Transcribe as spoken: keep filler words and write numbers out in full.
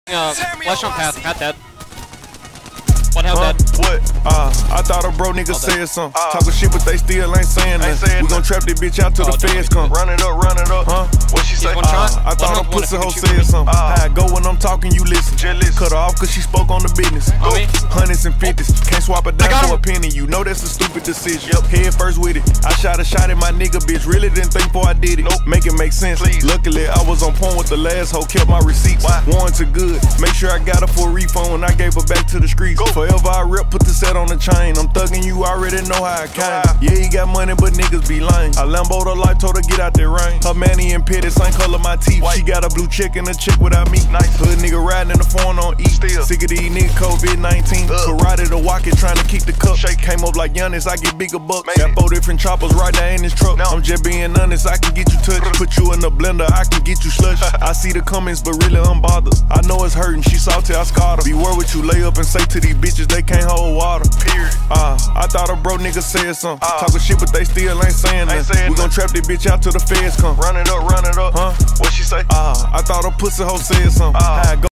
Uh, flash on path, path dead. One health huh? dead. What? Uh, I thought a bro nigga said something. Uh, Talking shit, but they still ain't saying nothing. We gon' trap this bitch out till oh, the feds come. Run it up, run it up. Huh? What she say? One Uh, shot. I thought one a pussy hoe shoot said me. something. Uh, How I go when I'm talking, you listen. Jealous. Cut her off cause she spoke on the business. On me. Hundreds and fifties. Can't swap a dime got for a him. penny. You know that's a stupid decision. Yep. Head first with it. I shot a shot at my nigga, bitch. Really didn't think before I did it. Nope. Make it make sense. Please. Luckily, I was on point with the last hoe. Kept my receipts. Why? Warrants are good. Make sure I got her for a refund when I gave her back to the streets. Go. Forever I rep, put the set on the chain. I'm thugging, you already know how I came. Yeah, he got money, but niggas be lame. I Lambo the life, told her get out that rain. Her manny and petty, same color my teeth. White. She got a blue chick and a chick without me. Nice. Hood nigga riding in the phone on E. Still. Sick of these niggas COVID nineteen. Ugh. Karate to walk it, trying to keep the cup. Shake. Came up like Giannis, I get bigger bucks. Made Got it. four different choppers right there in this truck. Now. I'm just being honest, I can get you touched. Put you in the blender, I can get you slush. I see the comments, but really unbothered. I know it's hurting, she salty, I scarred her. Beware what you lay up and say to these bitches, they can't hold water. Period. Uh, I thought a bro nigga said something. Uh, Talking shit, but they still ain't saying Ain't nothing. saying We gon' trap this bitch out till the feds come. Run it up, run it up. Huh? What she say? Uh, I thought a pussy hoe said something. Uh, How I go